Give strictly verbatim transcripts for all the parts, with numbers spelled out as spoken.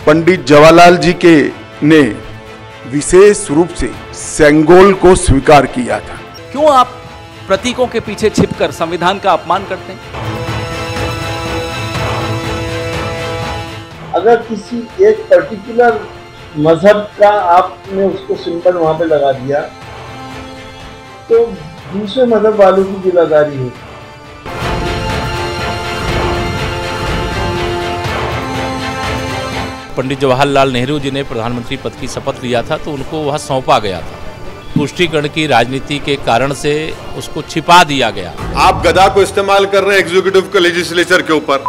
पंडित जवाहरलाल जी के ने विशेष रूप से सेंगोल को स्वीकार किया था। क्यों आप प्रतीकों के पीछे छिपकर संविधान का अपमान करते हैं? अगर किसी एक पर्टिकुलर मजहब का आपने उसको सिंबल वहां पे लगा दिया तो दूसरे मजहब वालों की जिम्मेदारी है। पंडित जवाहरलाल नेहरू जी ने प्रधानमंत्री पद की शपथ लिया था तो उनको वह सौंपा गया था। तुष्टीकरण की राजनीति के कारण से उसको छिपा दिया गया। आप गधा को इस्तेमाल कर रहे हैं एग्जीक्यूटिव के लेजिस्लेचर के ऊपर।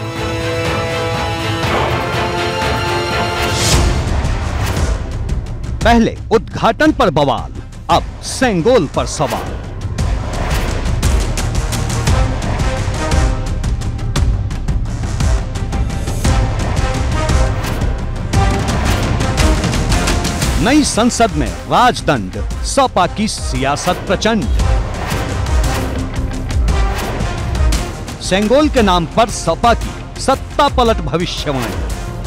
पहले उद्घाटन पर बवाल, अब सेंगोल पर सवाल। नई संसद में राजदंड, सपा की सियासत प्रचंड। सेंगोल के नाम पर सपा की सत्ता पलट भविष्यवाणी।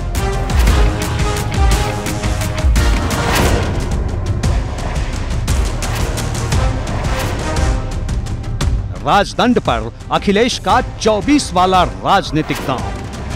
राजदंड पर अखिलेश का चौबीस वाला राजनीतिक दांव।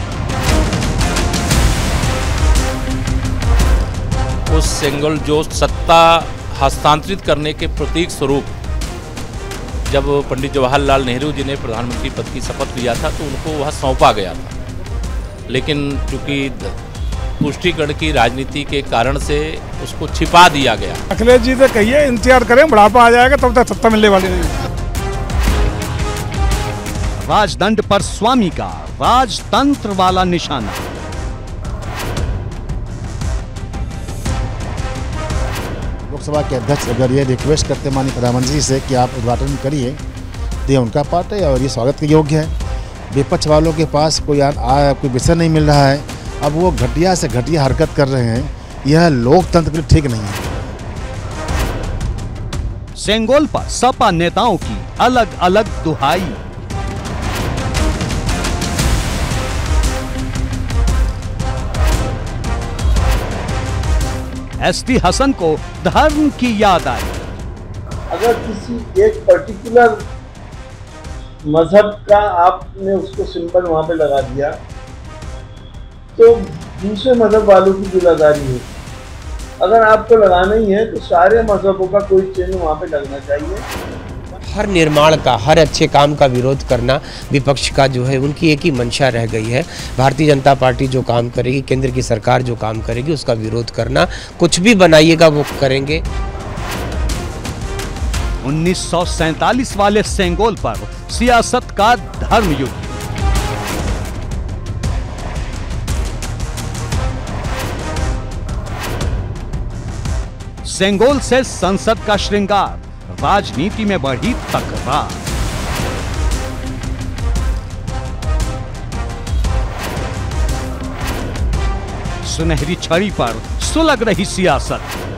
उस सेंगोल जो सत्ता हस्तांतरित करने के प्रतीक स्वरूप जब पंडित जवाहरलाल नेहरू जी ने प्रधानमंत्री पद की शपथ लिया था तो उनको वह सौंपा गया था, लेकिन चूंकि तुष्टीकरण की राजनीति के कारण से उसको छिपा दिया गया। अखिलेश जी से कहिए इंतजार करें, बुढ़ापा आ जाएगा तब तक सत्ता मिलने वाली नहीं। राजदंड पर स्वामी का राजतंत्र वाला निशाना। लोकसभा के अध्यक्ष अगर ये रिक्वेस्ट करते माननीय प्रधानमंत्री से कि आप उद्घाटन करिए तो ये उनका पार्ट है और ये स्वागत के योग्य है। विपक्ष वालों के पास कोई आ, आ, कोई विषय नहीं मिल रहा है, अब वो घटिया से घटिया हरकत कर रहे हैं, यह लोकतंत्र के लिए ठीक नहीं है। सेंगोल पर सपा नेताओं की अलग अलग दुहाई। एसटी हसन को धर्म की याद आई। अगर किसी एक पर्टिकुलर मजहब का आपने उसको सिंबल वहां पे लगा दिया तो दूसरे मजहब वालों की जिम्मेदारी है। अगर आपको लगाना ही है तो सारे मजहबों का कोई चिन्ह वहां पे लगना चाहिए। हर निर्माण का, हर अच्छे काम का विरोध करना विपक्ष का जो है उनकी एक ही मंशा रह गई है। भारतीय जनता पार्टी जो काम करेगी, केंद्र की सरकार जो काम करेगी उसका विरोध करना, कुछ भी बनाइएगा वो करेंगे। उन्नीस सौ सैंतालीस वाले सेंगोल पर सियासत का धर्म युद्ध। सेंगोल से संसद का श्रृंगार, राजनीति में बढ़ी तकरार। सुनहरी छड़ी पर सुलग रही सियासत।